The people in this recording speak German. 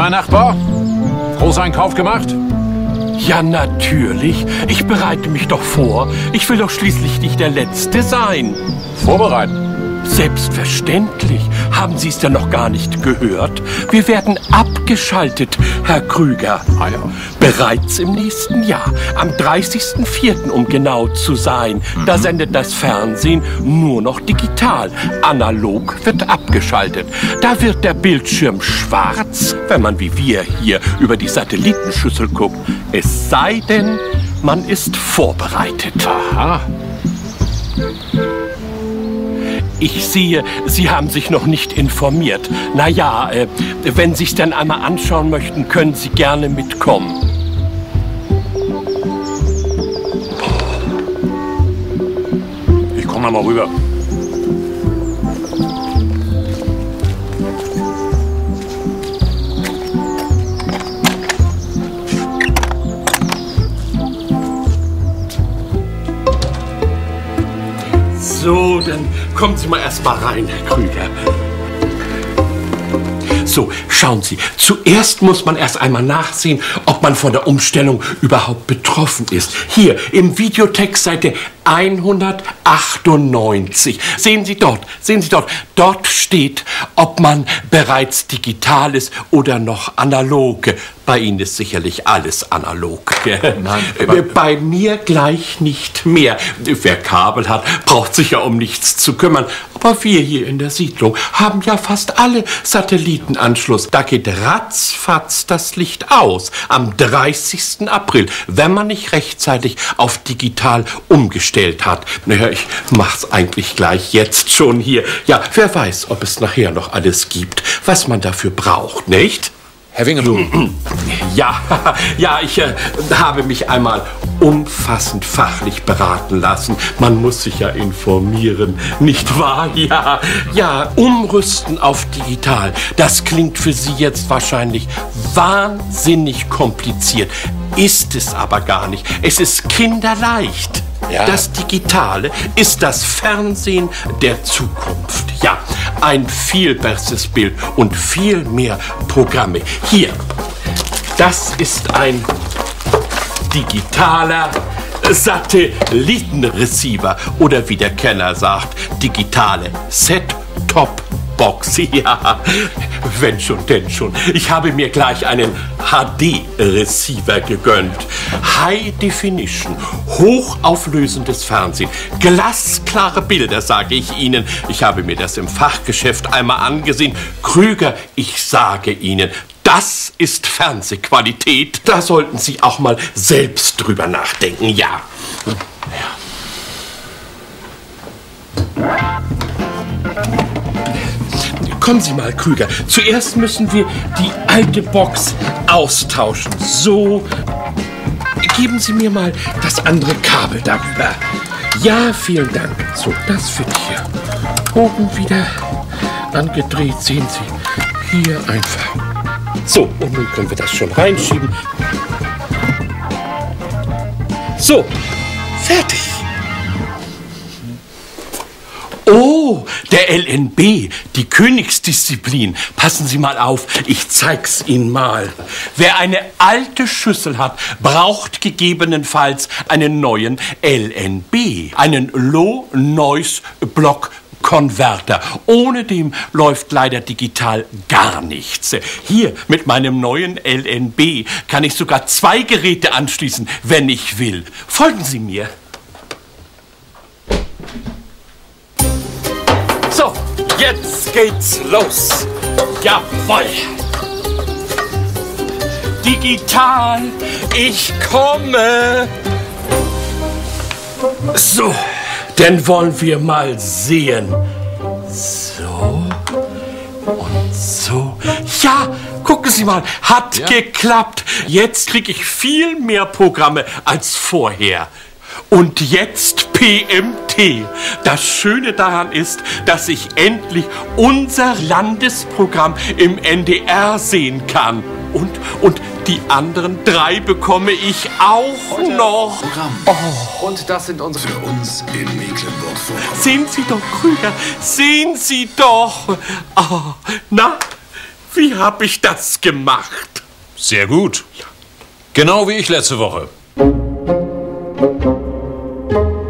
Na, Nachbar? Großeinkauf gemacht? Ja, natürlich. Ich bereite mich doch vor. Ich will doch schließlich nicht der Letzte sein. Vorbereiten. Selbstverständlich. Haben Sie es denn noch gar nicht gehört? Wir werden abgeschaltet, Herr Krüger. Ah ja. Bereits im nächsten Jahr, am 30.04. um genau zu sein. Da sendet das Fernsehen nur noch digital. Analog wird abgeschaltet. Da wird der Bildschirm schwarz, wenn man wie wir hier über die Satellitenschüssel guckt. Es sei denn, man ist vorbereitet. Aha. Ich sehe, Sie haben sich noch nicht informiert. Na ja, wenn Sie es dann einmal anschauen möchten, können Sie gerne mitkommen. Ich komme mal rüber. So, dann kommen Sie mal erst mal rein, Herr Krüger. So, schauen Sie, zuerst muss man erst einmal nachsehen, ob man von der Umstellung überhaupt betroffen ist. Hier im Videotext Seite 198. Sehen Sie dort, dort steht, ob man bereits digital ist oder noch analog. Bei Ihnen ist sicherlich alles analog. Nein, bei mir gleich nicht mehr. Wer Kabel hat, braucht sich ja um nichts zu kümmern. Aber wir hier in der Siedlung haben ja fast alle Satellitenanschluss. Da geht ratzfatz das Licht aus am 30. April, wenn man nicht rechtzeitig auf digital umgestellt hat. Naja, ich mach's eigentlich gleich jetzt schon hier. Ja, wer weiß, ob es nachher noch alles gibt, was man dafür braucht, nicht? Herr Wingelow. Ja, ich habe mich einmal umfassend fachlich beraten lassen. Man muss sich ja informieren, nicht wahr? Ja, umrüsten auf digital. Das klingt für Sie jetzt wahrscheinlich wahnsinnig kompliziert. Ist es aber gar nicht. Es ist kinderleicht. Ja. Das Digitale ist das Fernsehen der Zukunft. Ja, ein viel besseres Bild und viel mehr Programme. Hier, das ist ein digitaler Satellitenreceiver oder wie der Kenner sagt, digitale Set-Top-Box. Ja, wenn schon, denn schon. Ich habe mir gleich einen HD-Receiver gegönnt. High Definition, hochauflösendes Fernsehen, glasklare Bilder, sage ich Ihnen. Ich habe mir das im Fachgeschäft einmal angesehen. Krüger, ich sage Ihnen, das ist Fernsehqualität. Da sollten Sie auch mal selbst drüber nachdenken, ja. Kommen Sie mal, Krüger. Zuerst müssen wir die alte Box austauschen. So. Geben Sie mir mal das andere Kabel darüber. Ja, vielen Dank. So, das wird hier oben wieder angedreht. Sehen Sie, hier einfach. So, und nun können wir das schon reinschieben. So, fertig. Oh, der LNB, die Königsdisziplin. Passen Sie mal auf, ich zeig's Ihnen mal. Wer eine alte Schüssel hat, braucht gegebenenfalls einen neuen LNB, einen Low Noise Block Konverter. Ohne dem läuft leider digital gar nichts. Hier mit meinem neuen LNB kann ich sogar 2 Geräte anschließen, wenn ich will. Folgen Sie mir. So, jetzt geht's los. Jawohl. Digital, ich komme. So, dann wollen wir mal sehen. So und so. Ja, gucken Sie mal, hat geklappt. Jetzt kriege ich viel mehr Programme als vorher. Und jetzt PMT. Das Schöne daran ist, dass ich endlich unser Landesprogramm im NDR sehen kann. Und die anderen 3 bekomme ich auch heute noch. Oh. Und das sind unsere Für uns in Mecklenburg-Vorpommern. Sehen Sie doch, Krüger, sehen Sie doch. Oh, na, Wie habe ich das gemacht? Sehr gut. Genau wie ich letzte Woche.